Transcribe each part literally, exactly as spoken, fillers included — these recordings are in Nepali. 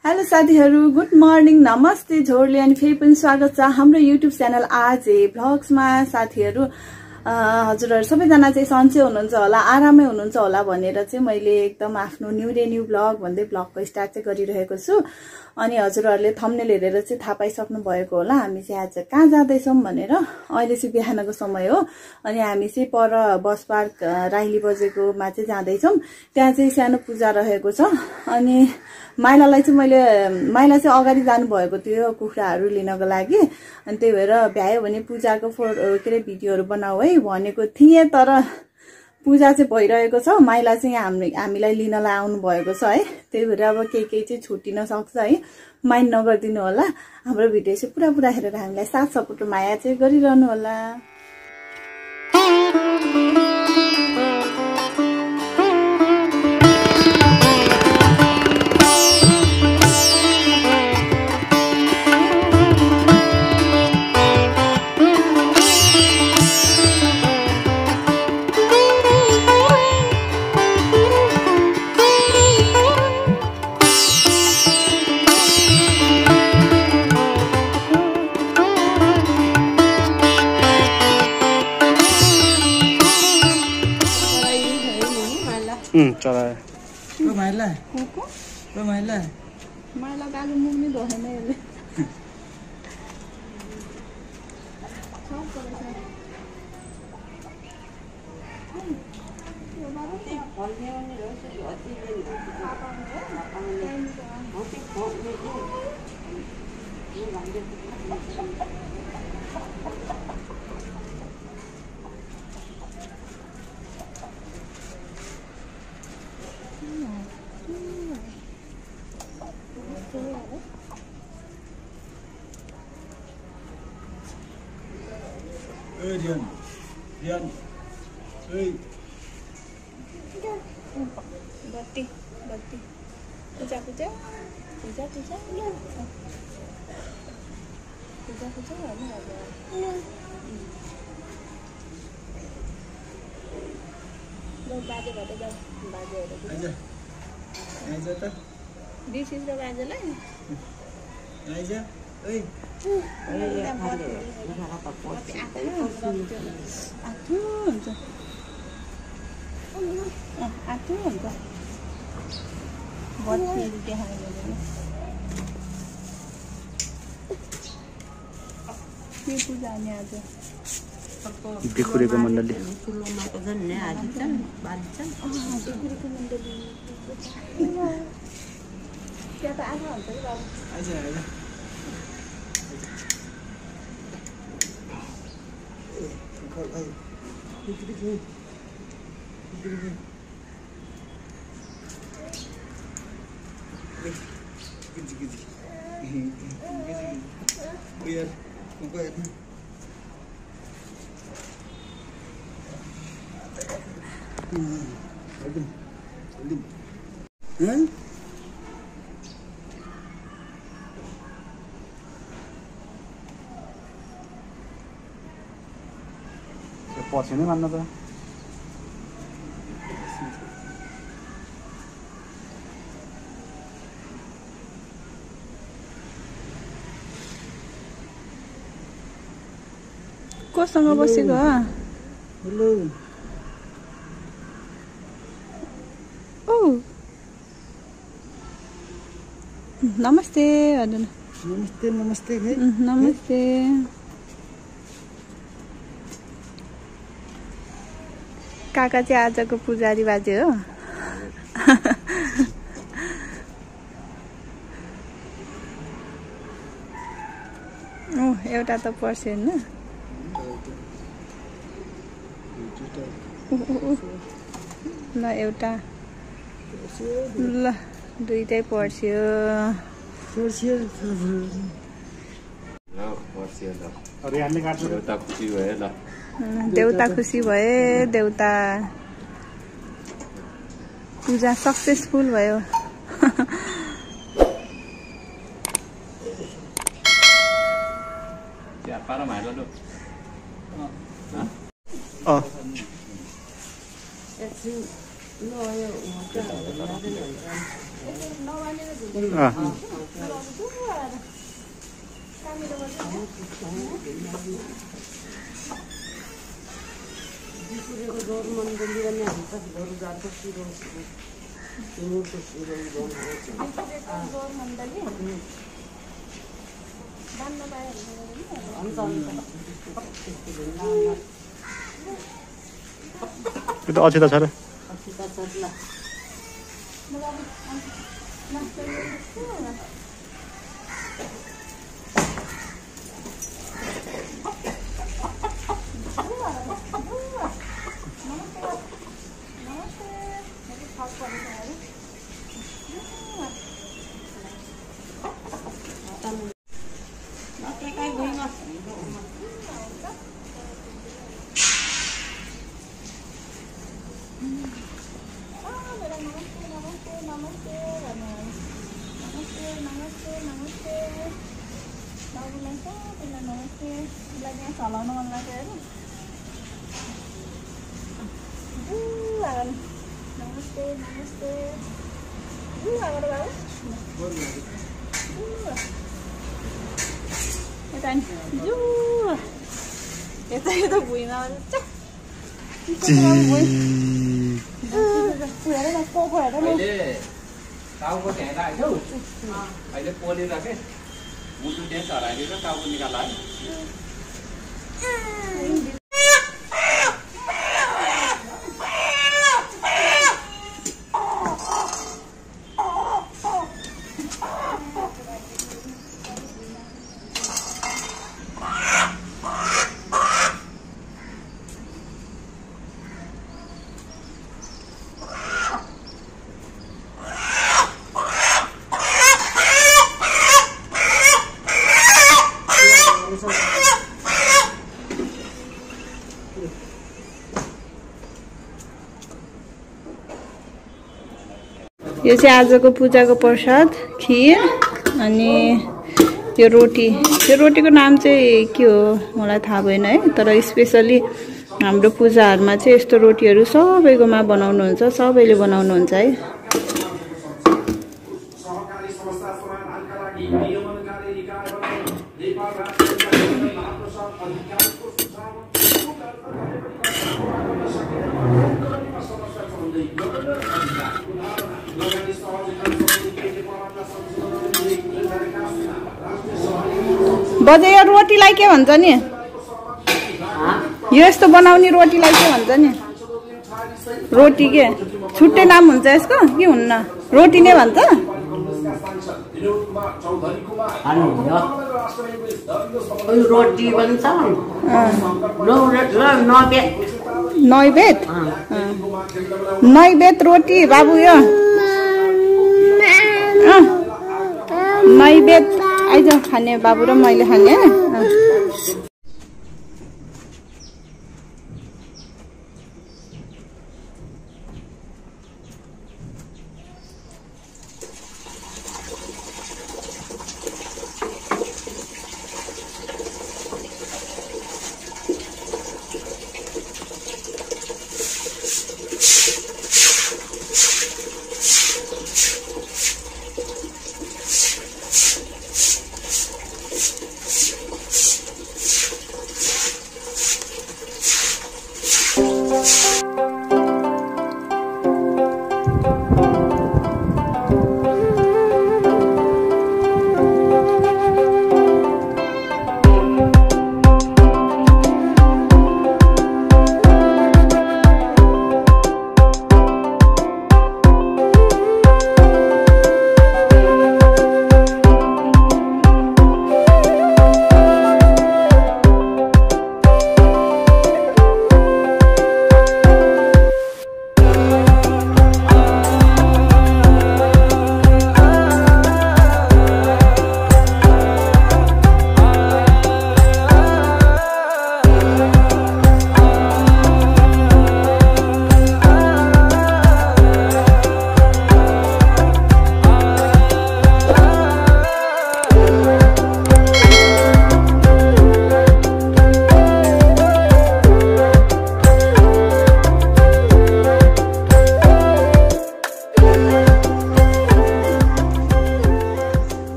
हेलो साथीहरु गुड मर्निङ नमस्ते झोरले अनि फेरि पनि स्वागत छ हाम्रो युट्युब च्यानल आज भ्लग्समा साथीहरु हजुरहरु सबैजना चाहिँ सन्चै हुनुहुन्छ होला आरामै हुनुहुन्छ होला भनेर चाहिँ मैले एकदम आफ्नो न्यू डे न्यू भ्लग भन्दै भ्लगको स्टार्ट चाहिँ गरिरहेको छु अनि हजुरहरुले थम्बनेल हेरेर चाहिँ थाहा पाइसक्नु भएको होला हामी चाहिँ आज कहाँ जाँदै छौं भनेर अहिले चाहिँ बिहानको समय हो अनि हामी चाहिँ पर बस पार्क राइली बजेकोमा चाहिँ जाँदै छौं त्यहाँ चाहिँ सानो पूजा रहेको छ अनि माइलालाई चाहिँ मैले माइला चाहिँ अगाडि जानु भएको थियो कुखुराहरु लिनको लागि अनि त्यही भएर भ्यायो भने पूजाको फोटो के रे भिडियोहरु बनाऊ है भनेको थिए तर पूजा चाहिँ भइरहेको छ माइला चाहिँ हामी हामीलाई लिनलाई आउनु भएको छ है त्यही भएर अब के के चाहिँ छुटिन सक्छ है माइन्ड नगर्दिनु होला हाम्रो भिडियो चाहिँ पुरा पुरा हेरेर हामीलाई साथ सपोर्ट माया चाहिँ गरिरहनु होला हम्म चला ओ माइला को ओ माइला माइला गालु मुख नि धोएन यसले Ê Điền, Điền, ê बत्ती बत्ती पूजा पूजा पूजा पूजा पूजा पूजा लो बाजे भटे जाऊ बाजेहरु आइज आइज त दिस इज द बाजेलाई आइज ओइ आठो हुन्छ आठो हुन्छ बत्ती देखायो के पूजा नि आज बिखुरेको मण्डली ठुलोमाको झन् आज छन् बान्छन् बिखुरेको मण्डली त्यहाँ त आएको हुन्छ नि बाबु आइज आइज Hãy subscribe cho kênh Ghiền Mì Gõ để không bỏ lỡ những पछि नै मान्न त कोसँग बसेको हेलो ओ नमस्ते हजुर नमस्ते नमस्ते है नमस्ते काका चाहिँ आजको पुजारी बाजे हो ओ एउटा त पर्सेन ल एउटा ल दुईटै पर्स्यो पर्स्यो अरे हामीले काट्नु देउता खुसी भयो ल देउता खुसी भए देउता पूजा सक्सेसफुल भयो चिया पारा माइला लु अ एकछिन ल यो त्यो त अछिता छ र चलाउनु मन लाग्यो हेर नमस्ते नमस्ते यता यता यता भुइँमा टाउको त्यहाँ राख्यो अहिले पोलिराखे मुटु त्यहाँ चढाइदिएर टाउको निकाल्ला यो चाहिँ आजको पूजाको प्रसाद खिर अनि त्यो रोटी त्यो रोटीको नाम चाहिँ के हो मलाई थाहा भएन है तर स्पेशली हाम्रो पूजाहरुमा चाहिँ यस्तो रोटीहरु सबैकोमा बनाउनुहुन्छ सबैले बनाउनुहुन्छ है बजे यो रोटीलाई के भन्छ नि यो यस्तो बनाउने रोटीलाई के भन्छ नि रोटी के छुट्टै नाम हुन्छ यसको के हुन्न रोटी नै भन्छ रोटी भन्छ नैवेद नैवेद रोटी बाबु यो नैवेद आइज खाने बाबु र मैले खाने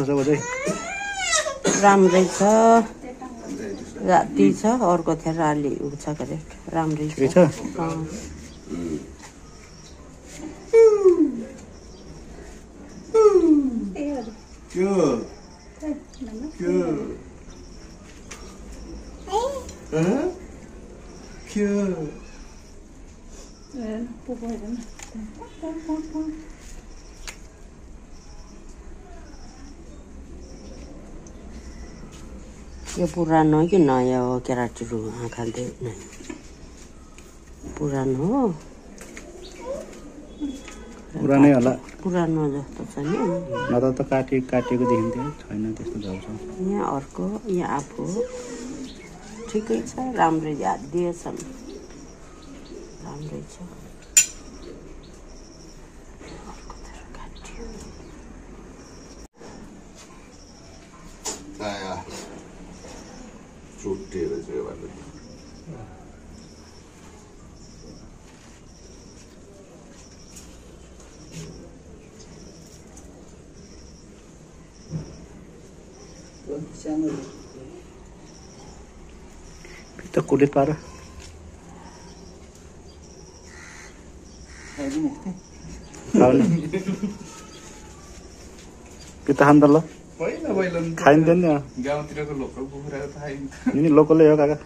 छ चाहिँ राम्रै छ राति छ अर्को थियो राली छ गरे राम्रै छ छ Chưa. Chưa. Hả? Chưa. यो पुरानो हो कि नयाँ हो केराटीहरू खाँदै पुरानो हो पुरानै होला पुरानो जस्तो छ नि नत्र त काटे काटेको देखिन्थ्यो छैन त्यस्तो जाउँछ यहाँ अर्को यहाँ आफू ठिकै छ राम्रै याद दिएछन् राम्रै छ अर्को त काट्यो आया छुट्टिएर चाहिँ भन्नु त कुलेट पार पिता खान्छ ल पहिला पहिला खाइन्थ्यो नि गाउँतिरको लोकल कुखुरा खाइन्छ नि लोकलै हो काका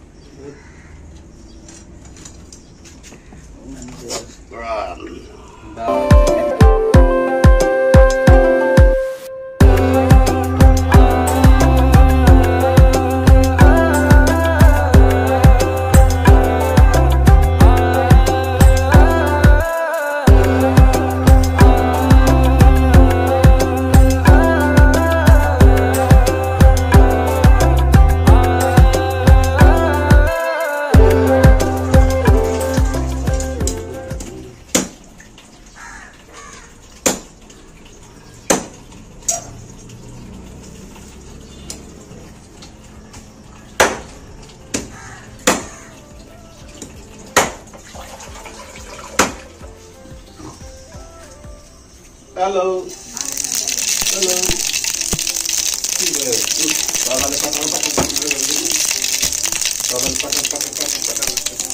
हेलो हेलो के भयो बाबाले पठाउनु पठाउनु बाबाले पठाउनु पठाउनु पठाउनु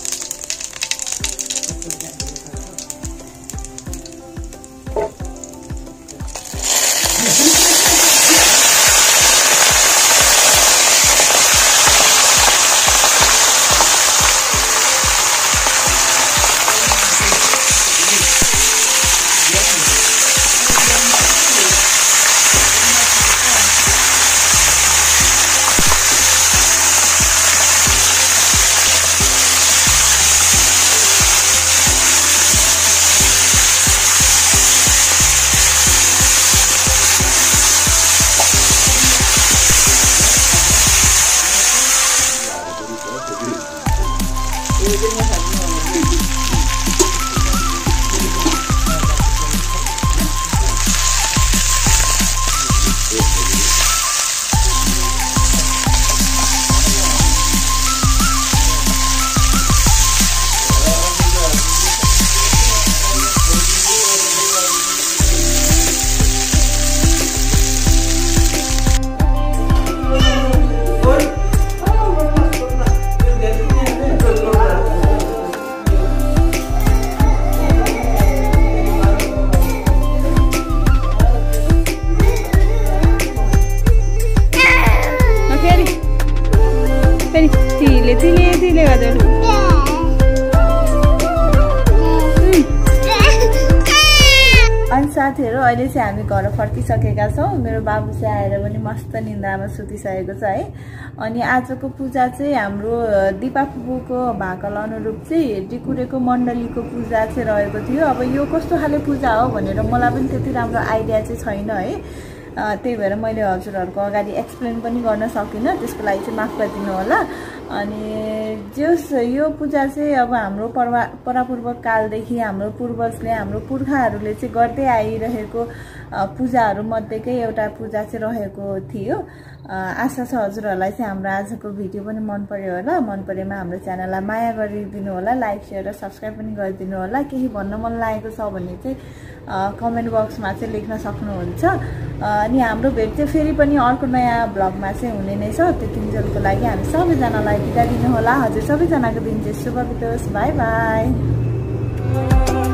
साथीहरु अहिले चाहिँ हामी घर फर्किसकेका छौं मेरो बाबु चाहिँ आएर पनि मस्त निन्द्रामा सुतिसकेको छ है अनि आजको पूजा चाहिँ हाम्रो दिपा फुपूको भाकल अनुरूप चाहिँ डिकुरेको मण्डलीको पूजा चाहिँ रहेको थियो अब यो कस्तो खाले पूजा हो भनेर मलाई पनि त्यति राम्रो आइडिया चाहिँ छैन है त्यही भएर मैले हजुरहरुको अगाडि एक्सप्लेन पनि गर्न सकिनँ त्यसको लागि चाहिँ माफ गरिदिनु होला अनि जस यो पूजा चाहिँ अब हाम्रो परापूर्व कालदेखि हाम्रो पूर्वजले हाम्रो पुर्खाहरूले चाहिँ गर्दै आइरहेको पूजाहरू मध्येकै एउटा पूजा चाहिँ रहेको थियो आशा छ हजुरहरुलाई चाहिँ हाम्रो आजको भिडियो पनि मन पर्यो होला मन परेमा हाम्रो च्यानललाई माया गरिदिनु होला लाइक शेयर र सब्स्क्राइब पनि गरिदिनु होला केही भन्न मन लागेको छ भने चाहिँ कमेन्ट बक्समा चाहिँ लेख्न सक्नुहुन्छ अनि हाम्रो भेट चाहिँ फेरि पनि अर्को नयाँ ब्लगमा चाहिँ हुने नै छ। त्यतिन्जेलको लागि हामी सबैजनालाई बिदा दिनु होला। हजुर सबैजनाको दिन चाहिँ शुभ बितोस्। By by.